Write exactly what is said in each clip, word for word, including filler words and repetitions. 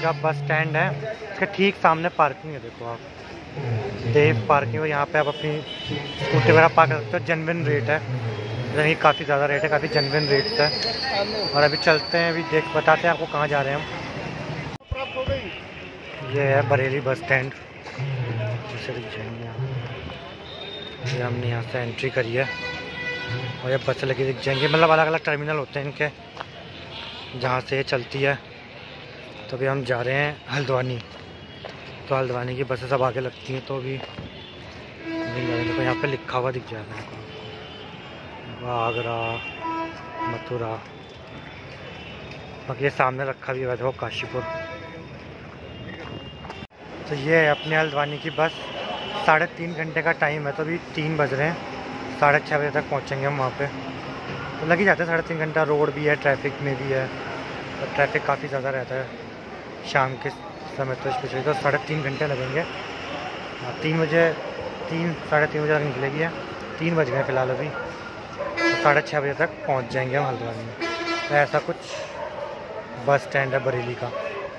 का bus stand है, इसके ठीक सामने पार्किंग है। देखो आप, देव पार्किंग, यहाँ पे आप अपनी स्कूटी वगैरह पार्क कर सकते हो। जेन्युइन रेट है, नहीं काफ़ी ज़्यादा रेट है, काफ़ी जेन्युइन रेट्स है। और अभी चलते हैं, अभी देख बताते हैं आपको कहाँ जा रहे हैं हम। ये है बरेली बस स्टैंड, जैसे दिख जाएंगे यहाँ। ये हमने यहाँ से एंट्री करी है और ये बस लगी दिख जाएंगी, मतलब अलग अलग टर्मिनल होते हैं इनके जहाँ से ये चलती है। तो अभी हम जा रहे हैं हल्द्वानी, तो हल्द्वानी की बसें सब आगे लगती हैं, तो अभी नहीं जा रहे। देखो यहाँ पे लिखा हुआ दिख जाएगा आपको, आगरा, मथुरा, बाकी ये सामने रखा भी हुआ देखो काशीपुर। तो ये है अपने हल्द्वानी की बस, साढ़े तीन घंटे का टाइम है, तो अभी तीन बज रहे हैं, साढ़े छः बजे तक पहुँचेंगे हम वहाँ पे। तो लग ही जाते हैं साढ़े तीन घंटा, रोड भी है, ट्रैफिक में भी है, तो ट्रैफिक काफ़ी ज़्यादा रहता है शाम के समय, तो स्पेशली तो साढ़े तीन घंटे लगेंगे। तीन बजे तीन साढ़े तीन बजे तक निकलेगी, तीन बज गए फ़िलहाल अभी, तो साढ़े छः बजे तक पहुँच जाएंगे हम हल्द्वानी में। तो ऐसा कुछ बस स्टैंड है बरेली का।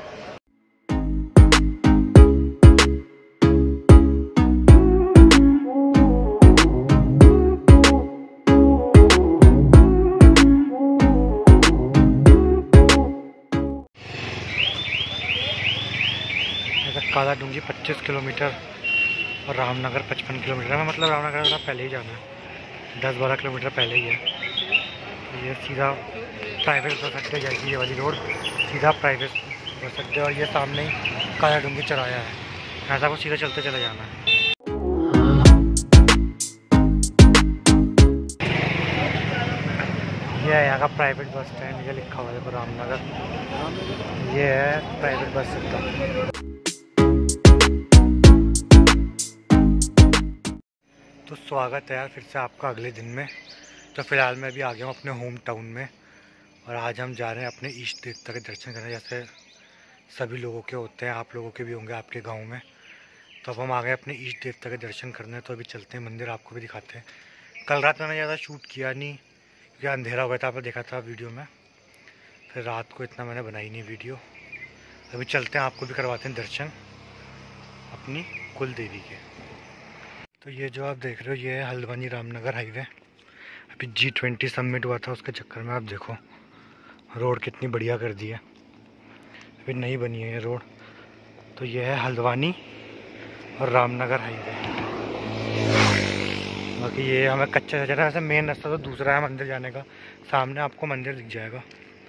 काला डूंगी पच्चीस किलोमीटर और रामनगर पचपन किलोमीटर है, मतलब रामनगर थोड़ा पहले ही जाना है, दस बारह किलोमीटर पहले ही है। तो ये सीधा प्राइवेट बस अड्डे जाएगी, ये वाली रोड सीधा प्राइवेट बस अड्डे, और ये सामने ही काला डूंगी चढ़ाया है, ऐसा कुछ सीधा चलते चले जाना है। ये है यहाँ का प्राइवेट बस स्टैंड, ये लिखा हुआ है देखो रामनगर, ये है प्राइवेट बस अड्डा। तो स्वागत है यार फिर से आपका अगले दिन में। तो फ़िलहाल मैं अभी आ गया हूँ अपने होम टाउन में, और आज हम जा रहे हैं अपने इष्ट देवता के दर्शन करने, जैसे सभी लोगों के होते हैं, आप लोगों के भी होंगे आपके गांव में। तो अब हम आ गए अपने इष्ट देवता के दर्शन करने, तो अभी चलते हैं मंदिर, आपको भी दिखाते हैं। कल रात मैंने ज़्यादा शूट किया नहीं क्योंकि अंधेरा हो गया था, आपने देखा था वीडियो में, फिर रात को इतना मैंने बनाई नहीं वीडियो। अभी चलते हैं, आपको भी करवाते हैं दर्शन अपनी कुल देवी के। तो ये जो आप देख रहे हो, ये है हल्द्वानी रामनगर हाईवे। अभी जी ट्वेंटी सबमिट हुआ था, उसके चक्कर में आप देखो रोड कितनी बढ़िया कर दी है, अभी नई बनी है ये रोड। तो ये है हल्द्वानी और रामनगर हाईवे। बाकी ये हमें कच्चा चल रहा है, वैसे मेन रास्ता तो दूसरा है मंदिर जाने का, सामने आपको मंदिर दिख जाएगा,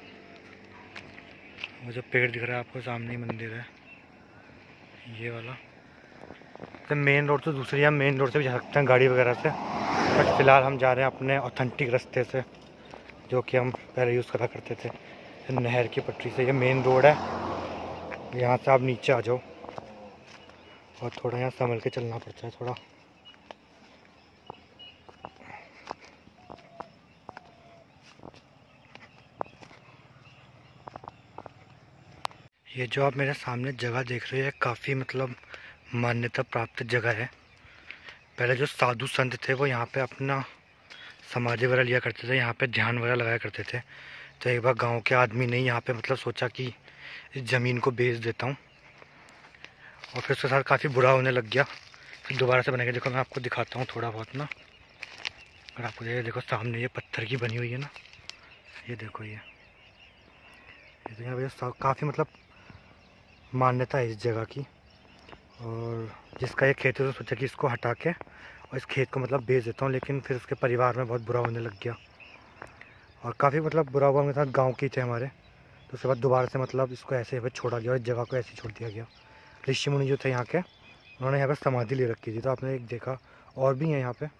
वो जो पेड़ दिख रहा है आपको सामने ही मंदिर है ये वाला। तो मेन रोड तो दूसरी है, मेन रोड से भी जा सकते हैं गाड़ी वगैरह से, बट फिलहाल हम जा रहे हैं अपने ऑथेंटिक रास्ते से जो कि हम पहले यूज़ करा करते थे, नहर की पटरी से। ये मेन रोड है, यहाँ से आप नीचे आ जाओ, और थोड़ा यहाँ संभल के चलना पड़ता है थोड़ा। ये जो आप मेरे सामने जगह देख रहे हो, काफ़ी मतलब मान्यता प्राप्त जगह है। पहले जो साधु संत थे वो यहाँ पे अपना समाधि वगैरह लिया करते थे, यहाँ पे ध्यान वगैरह लगाया करते थे। तो एक बार गांव के आदमी ने यहाँ पे मतलब सोचा कि इस ज़मीन को बेच देता हूँ, और फिर उसके साथ काफ़ी बुरा होने लग गया, फिर दोबारा से बना के देखो मैं आपको दिखाता हूँ थोड़ा बहुत ना। अगर आपको ये देखो सामने ये पत्थर की बनी हुई है ना, ये देखो ये ये तो यहाँ पे काफ़ी मतलब मान्यता है इस जगह की। और जिसका ये खेत है तो सोचा कि इसको हटा के और इस खेत को मतलब बेच देता हूँ, लेकिन फिर उसके परिवार में बहुत बुरा होने लग गया, और काफ़ी मतलब बुरा हुआ मेरे साथ, गांव के थे हमारे। तो उसके बाद दोबारा से मतलब इसको ऐसे ही छोड़ा गया, और इस जगह को ऐसे ही छोड़ दिया गया। ऋषि मुनि जो थे यहाँ के, उन्होंने यहाँ पर समाधि ले रखी थी, तो आपने एक देखा और भी है यहाँ पर।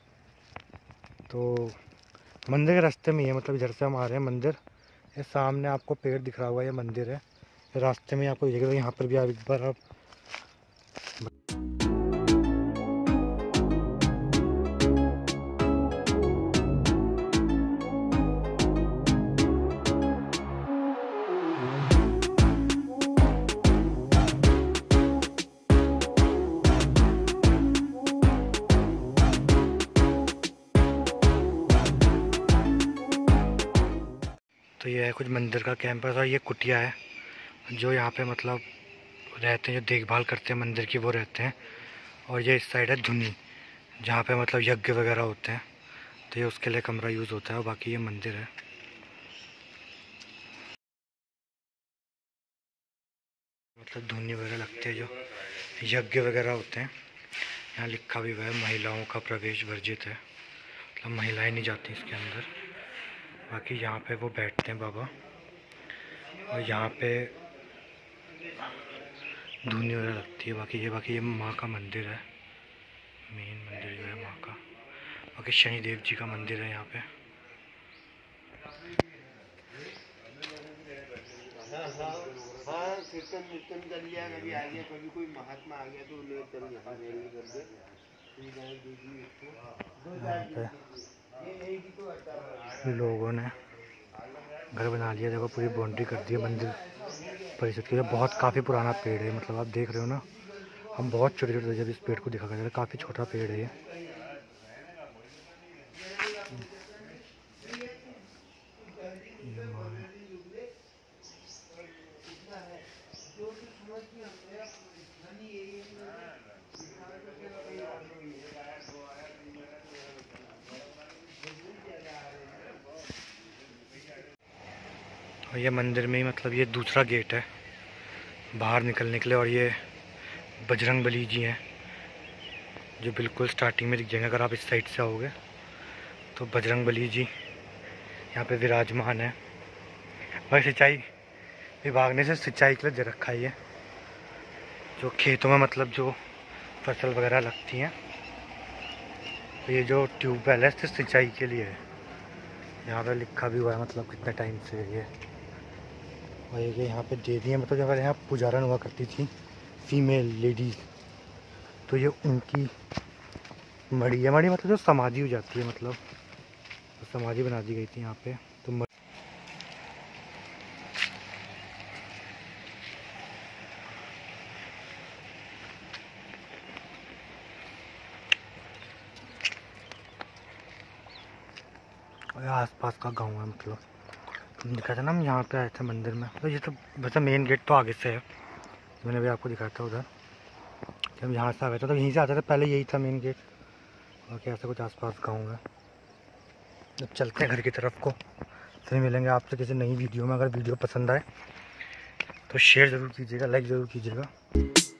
तो मंदिर के रास्ते में ही है, मतलब इधर से हम आ रहे हैं मंदिर, ये सामने आपको पेड़ दिख रहा हुआ, ये मंदिर है, रास्ते में आपको दिखेगा। यहाँ पर भी आप एक बार आप तो ये है कुछ मंदिर का कैंपस, और ये कुटिया है जो यहाँ पे मतलब रहते हैं, जो देखभाल करते हैं मंदिर की, वो रहते हैं। और ये इस साइड है धुनी, जहाँ पे मतलब यज्ञ वगैरह होते हैं, तो ये उसके लिए कमरा यूज़ होता है। और बाकी ये मंदिर है। मतलब धुनी वगैरह लगती है, जो यज्ञ वगैरह होते हैं। यहाँ लिखा भी हुआ है महिलाओं का प्रवेश वर्जित है, मतलब महिलाएं नहीं जाती इसके अंदर। बाकी यहाँ पे वो बैठते हैं बाबा, और यहाँ पे धुनी वगैरह लगती है। बाकी ये बाकी ये माँ का मंदिर है, मेन मंदिर जो है माँ का। बाकी शनिदेव जी का मंदिर है यहाँ पे। हाँ, कीर्तन कीर्तन कर लिया, कभी आ गया, कभी कोई महात्मा आ गया तो उन्हें चल यहाँ रेली कर दे। लोगों ने घर बना लिया, देखो पूरी बाउंड्री कर दी है मंदिर परिषद की। बहुत काफ़ी पुराना पेड़ है, मतलब आप देख रहे हो ना, हम बहुत छोटे छोटे जब इस पेड़ को दिखा करते थे, काफ़ी छोटा पेड़ है ये। और ये मंदिर में ही मतलब ये दूसरा गेट है बाहर निकलने के लिए। और ये बजरंगबली जी हैं, जो बिल्कुल स्टार्टिंग में दिख जाएंगे अगर आप इस साइड से आओगे तो। बजरंगबली जी यहाँ पे विराजमान है। और सिंचाई विभाग ने से सिंचाई के लिए दे रखा है ये, जो खेतों में मतलब जो फसल वगैरह लगती हैं, तो ये जो ट्यूबवेल है सिंचाई के लिए है। यहाँ पे लिखा भी हुआ है मतलब कितने टाइम से ये। और ये यहाँ पे दे दिए, मतलब जब यहाँ पुजारन हुआ करती थी फीमेल लेडीज़, तो ये उनकी मड़ी है। मड़ी मतलब जो समाधि हो जाती है, मतलब समाधि बना दी गई थी यहाँ पे। तो आसपास का गांव है, मतलब दिखा था ना हम यहाँ पे आए थे मंदिर में। तो ये तो वैसे मेन गेट तो आगे से है, मैंने भी आपको दिखाया था उधर। जब हम यहाँ से आ गए थे तो यहीं से आते थे पहले, यही था मेन गेट। और क्या ऐसा कुछ आसपास गाँव है। अब चलते हैं घर की तरफ को, फिर मिलेंगे आपसे किसी नई वीडियो में। अगर वीडियो पसंद आए तो शेयर ज़रूर कीजिएगा, लाइक ज़रूर कीजिएगा।